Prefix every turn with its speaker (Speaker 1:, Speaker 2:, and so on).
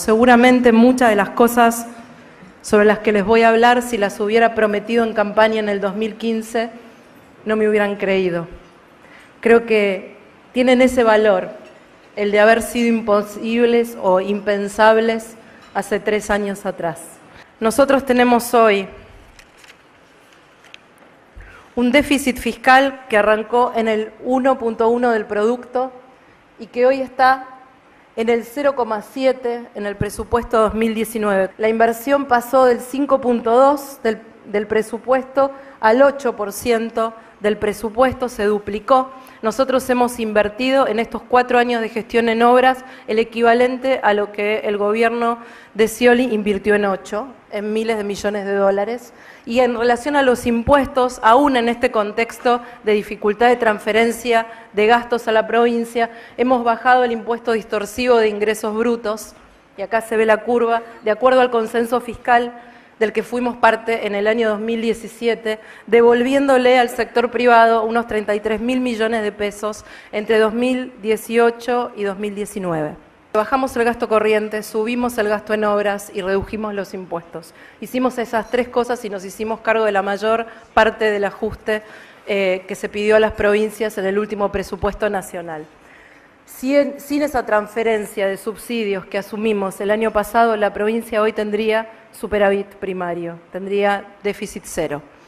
Speaker 1: Seguramente muchas de las cosas sobre las que les voy a hablar, si las hubiera prometido en campaña en el 2015, no me hubieran creído. Creo que tienen ese valor, el de haber sido imposibles o impensables hace 3 años atrás. Nosotros tenemos hoy un déficit fiscal que arrancó en el 1.1 del producto y que hoy está en el 0,7 en el presupuesto 2019. La inversión pasó del 5.2 del presupuesto al 8% del presupuesto, se duplicó. Nosotros hemos invertido en estos 4 años de gestión en obras el equivalente a lo que el gobierno de Scioli invirtió en 8, en miles de millones de dólares. Y en relación a los impuestos, aún en este contexto de dificultad de transferencia de gastos a la provincia, hemos bajado el impuesto distorsivo de ingresos brutos, y acá se ve la curva, de acuerdo al consenso fiscal del que fuimos parte en el año 2017, devolviéndole al sector privado unos 33.000 millones de pesos entre 2018 y 2019. Bajamos el gasto corriente, subimos el gasto en obras y redujimos los impuestos. Hicimos esas 3 cosas y nos hicimos cargo de la mayor parte del ajuste que se pidió a las provincias en el último presupuesto nacional. Sin esa transferencia de subsidios que asumimos el año pasado, la provincia hoy tendría superávit primario, tendría déficit cero.